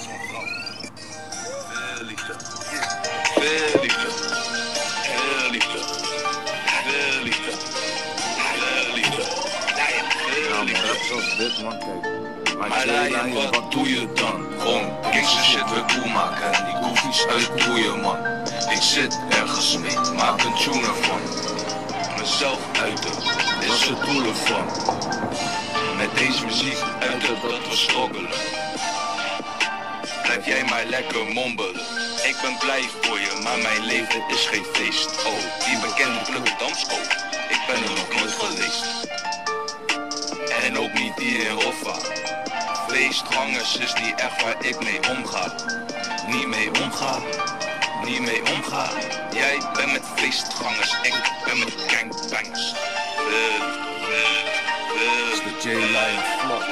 zo'n vrouw. Veel liefde. Veel liefde. Veel liefde. Veel liefde. Veel liefde. Ja, maar dat zoals dit man, kijk. Maar Lion, wat doe je dan? Gewoon gangster shit weer cool maken en die goofies uitroeien man. Ik zit ergens mee, maak een tune ervan. Mezelf uiten, is het doel ervan. Met deze muziek uiten dat we struggelen. Blijf jij maar lekker mombelen. Ik ben blij voor je, maar mijn leven is geen feest. Oh, die bekende club Damsko, ik ben er nog nooit geweest. En ook niet die in Hoffa. Feestgangers is niet echt waar ik mee omga. Niet mee omga, niet mee omga. Jij bent met feestgangers, ik ben met gangbangers. Dat is de J-Lion vlog.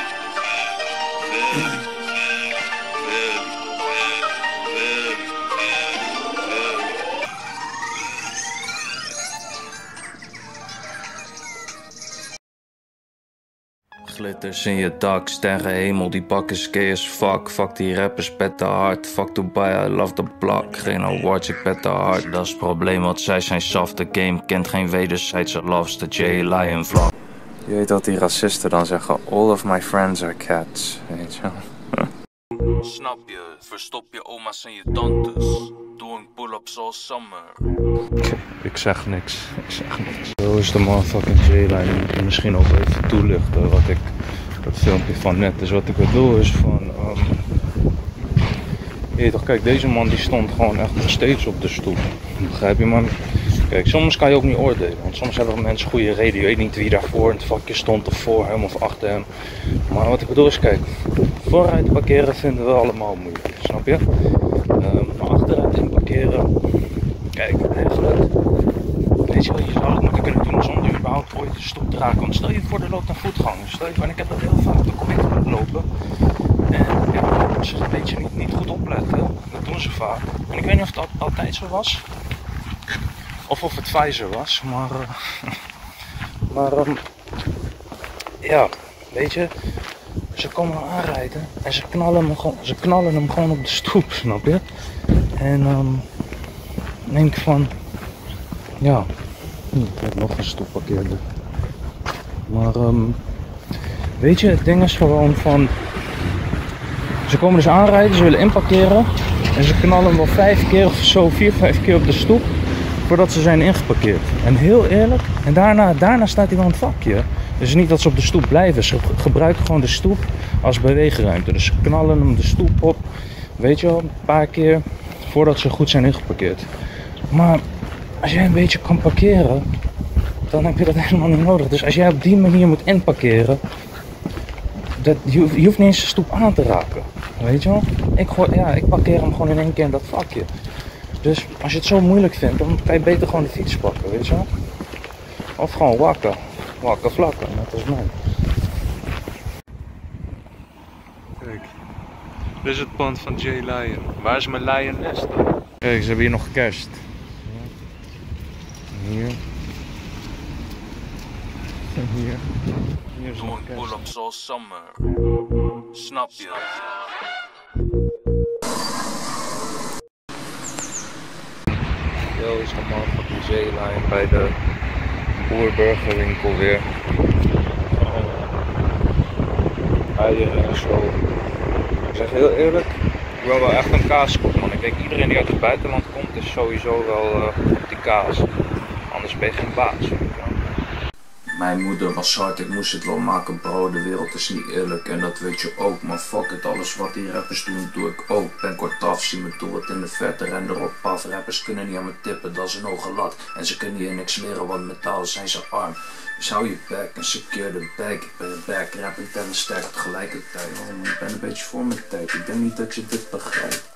Glitters in je dak, sterrenhemel, die bak is gay as fuck. Fuck die rappers, bet te hard. Fuck Dubai, I love the block. Geen awards, ik bet te hard. Dat is het probleem, want zij zijn soft. De game kent geen wederzijdse loves. De J-Lion vlog. Je weet dat die racisten dan zeggen, all of my friends are cats, weet je wel. Snap je, verstop je oma's en je tantes. Doing pull-ups all summer. Ik zeg niks. Zo is de motherfucking J-Lion. Ik moet misschien ook even toelichten wat ik, dat filmpje van net is. Wat ik bedoel is van, je weet toch, kijk, deze man die stond gewoon echt nog steeds op de stoep. Begrijp je man? Kijk, soms kan je ook niet oordelen, want soms hebben mensen goede reden. Je weet niet wie daarvoor in het vakje stond of voor hem of achter hem. Maar wat ik bedoel is, kijk, vooruit parkeren vinden we allemaal moeilijk, snap je? Maar achteruit inparkeren, kijk, eigenlijk, weet je wat, je zou het moeten kunnen doen zonder überhaupt ooit de stoep te raken. Want stel je voor, er loopt een voetganger, stel je voor, en ik heb dat heel vaak, dan kom ik te lopen. En ja, als ze een beetje niet goed opletten, dat doen ze vaak. En ik weet niet of het altijd zo was. Of het Pfizer was, maar ja, weet je, ze komen aanrijden en ze knallen hem gewoon op de stoep, snap je? En dan denk ik van, ja, ik heb nog een stoepparkeerder. Maar weet je, het ding is gewoon van, ze komen dus aanrijden, ze willen inparkeren en ze knallen hem wel 5 keer of zo, 4, 5 keer op de stoep. Voordat ze zijn ingeparkeerd. En heel eerlijk, en daarna staat hij wel in het vakje. Dus niet dat ze op de stoep blijven. Ze gebruiken gewoon de stoep als beweegruimte. Dus ze knallen hem de stoep op, weet je wel, een paar keer voordat ze goed zijn ingeparkeerd. Maar als jij een beetje kan parkeren, dan heb je dat helemaal niet nodig. Dus als jij op die manier moet inparkeren, je hoeft niet eens de stoep aan te raken. Weet je wel? Ik parkeer hem gewoon in één keer in dat vakje. Dus als je het zo moeilijk vindt, dan kan je beter gewoon de fiets pakken, weet je wel? Of gewoon wakken vlakken, net als mij. Kijk, dit is het pand van J-Lion. Waar is mijn lioness dan? Kijk, ze hebben hier nog kerst. Hier. En hier. Hier is nog kerst. Pull-ups all summer. Snap je? Yo, is de motherfucking J-Lion bij de boerburgerwinkel weer. Eieren en zo. Ik zeg heel eerlijk, ik wil wel echt een kaaskop man. Ik denk iedereen die uit het buitenland komt is sowieso wel op die kaas. Anders ben je geen baas. Mijn moeder was hard, ik moest het wel maken bro, de wereld is niet eerlijk en dat weet je ook. Maar fuck it, alles wat die rappers doen, doe ik ook. Ben kortaf, zie me door het in de verte, ren erop af. Rappers kunnen niet aan me tippen, dat is een hoge lat. En ze kunnen hier niks leren, want metaal zijn ze arm. Dus hou je bek en secure de bag. Ik ben een backrap, ik ben een sterk tegelijkertijd. Ik ben een beetje voor mijn tijd, ik denk niet dat je dit begrijpt.